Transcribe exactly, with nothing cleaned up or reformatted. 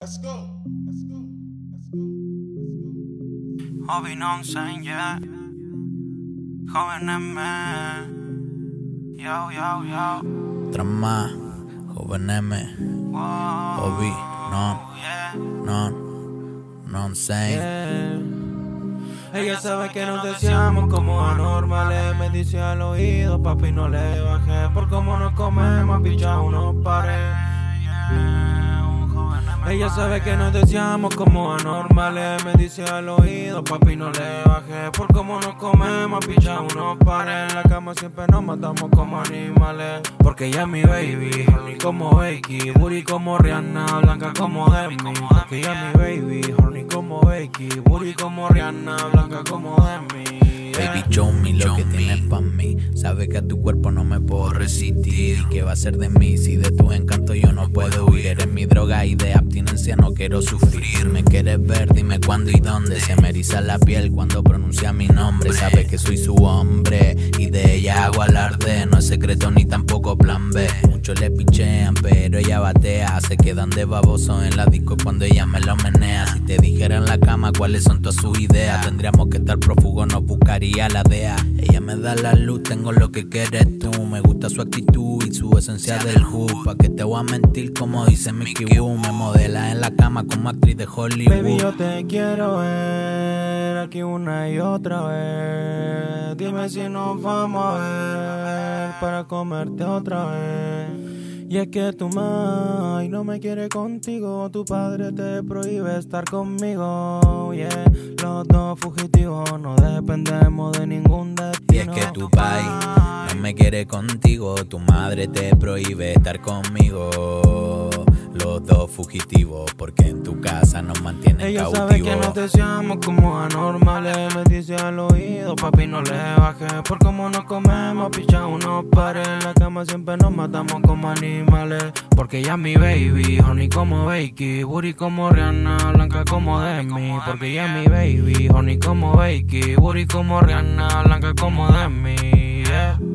Let's go. Let's go. Let's go. Let's go. Hobby nonsense, yeah. Joven M. Yo, yo, yo. Trama, Joven M. Wow. Hobby, non, Yeah. non, nonsense. Yeah. Ella sabe que nos deseamos como anormales. Me dice al oído, papi, no le bajé. Por cómo nos comemos, picha, unos pares. Ella sabe que nos deseamos como anormales. Me dice al oído, papi, no le bajé. Por cómo nos comemos, picha, unos pares. En la cama siempre nos matamos como animales. Porque ella es mi baby, horny como Becky, booty como Rihanna, blanca como Demi. Porque ella es mi baby, horny como Becky, booty como Rihanna, blanca como Demi. Baby, show me lo que tienes pa' mí. Sabes que a tu cuerpo no me puedo resistir. ¿Y qué va a ser de mí si de tus encantos yo no puedo huir? Eres mi droga y de abstinencia no quiero sufrir. Me quieres ver, dime cuándo y dónde. Se me eriza la piel cuando pronuncia mi nombre. Sabes que soy su hombre y de ella hago alarde. No es secreto ni tampoco plan B. Muchos le pichean pero ella batea. Se quedan de baboso en la disco cuando ella me lo menea. Si te dijera en la cama cuáles son todas sus ideas, tendríamos que estar prófugos, no buscaría la D E A. Ella me da la luz, tengo lo que quieres tú. Me gusta su actitud y su esencia del hood. Pa' que te voy a mentir como dice Mickey Wu. Me modela en la cama como actriz de Hollywood. Baby, yo te quiero ver aquí una y otra vez. Dime si nos vamos a ver para comerte otra vez. Y es que tu madre no me quiere contigo. Tu padre te prohíbe estar conmigo. Yeah, los dos fugitivos no dependemos de ningún destino. Y es que tu pai no me quiere contigo. Tu madre te prohíbe estar conmigo. Los dos fugitivos, porque en tu casa nos mantienen ella cautivos. sabe que nos deseamos como anormales. Me dice al oído, papi, no le bajé. Por cómo nos comemos, picha, unos pares. En la cama siempre nos matamos como animales. Porque ella es mi baby, horny como Becky, booty como Rihanna, blanca como Demi. Porque ella es mi baby, horny como Becky, booty como Rihanna, blanca como Demi. Yeah.